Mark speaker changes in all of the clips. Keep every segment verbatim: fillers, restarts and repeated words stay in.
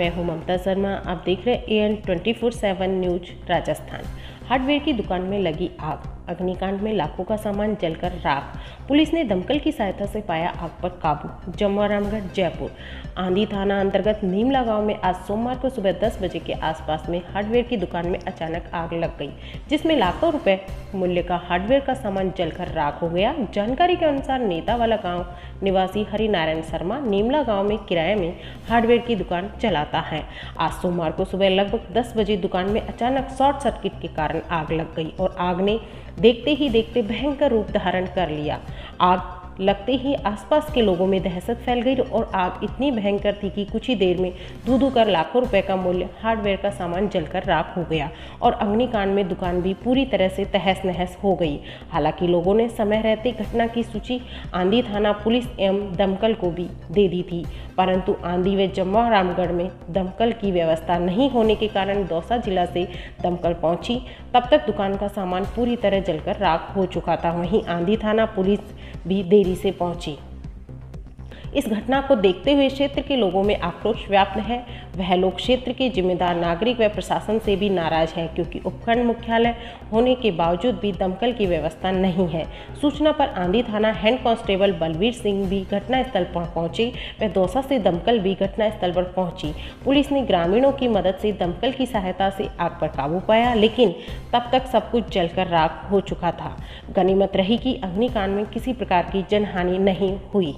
Speaker 1: मैं हूं ममता शर्मा। आप देख रहे हैं A N twenty four seven news Rajasthan. Hardware की दुकान में लगी आग, अग्निकांड में लाखों का सामान जलकर राख। पुलिस ने दमकल की सहायता से पाया आग पर काबू। जमवारामगढ़ जयपुर आंधी थाना अंतर्गत नीमला गांव में आज सोमवार को सुबह दस बजे के आसपास में हार्डवेयर की दुकान में अचानक आग लग गई, जिसमें लाखों रुपए मूल्य का हार्डवेयर का सामान जलकर राख हो गया। जानकारी के अनुसार नेतावाला गांव निवासी हरिनारायण शर्मा नीमला गांव में किराए में हार्डवेयर की दुकान चलाता है। आज सोमवार को सुबह लगभग दस बजे दुकान में अचानक शॉर्ट सर्किट के कारण आग लग गई और आग ने देखते ही देखते भयंकर रूप धारण कर लिया। आग लगते ही आसपास के लोगों में दहशत फैल गई और आग इतनी भयंकर थी कि कुछ ही देर में धू धू कर लाखों रुपए का मूल्य हार्डवेयर का सामान जलकर राख हो गया और अग्निकांड में दुकान भी पूरी तरह से तहस नहस हो गई। हालांकि लोगों ने समय रहते घटना की सूची आंधी थाना पुलिस एवं दमकल को भी दे दी थी, परंतु आंधी व जमवारामगढ़ में दमकल की व्यवस्था नहीं होने के कारण दौसा जिला से दमकल पहुंची। तब तक दुकान का सामान पूरी तरह जलकर राख हो चुका था। वहीं आंधी थाना पुलिस भी देरी से पहुंची। इस घटना को देखते हुए क्षेत्र के लोगों में आक्रोश व्याप्त है। वह लोग क्षेत्र के जिम्मेदार नागरिक व प्रशासन से भी नाराज हैं, क्योंकि उपखंड मुख्यालय होने के बावजूद भी दमकल की व्यवस्था नहीं है। सूचना पर आंधी थाना हेड कांस्टेबल बलवीर सिंह भी घटनास्थल पर पहुंचे व दौसा से दमकल भी घटनास्थल पर पहुंची। पुलिस ने ग्रामीणों की मदद से दमकल की सहायता से आग पर काबू पाया, लेकिन तब तक सब कुछ जलकर राख हो चुका था। गनीमत रही कि अग्निकांड में किसी प्रकार की जनहानि नहीं हुई।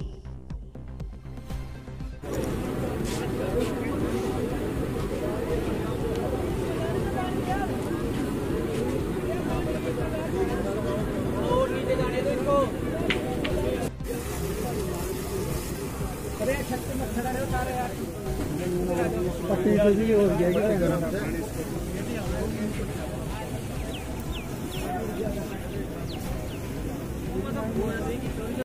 Speaker 2: अरे छत पे मत खड़ा रहो सारे यार। पति तो भी हो गया।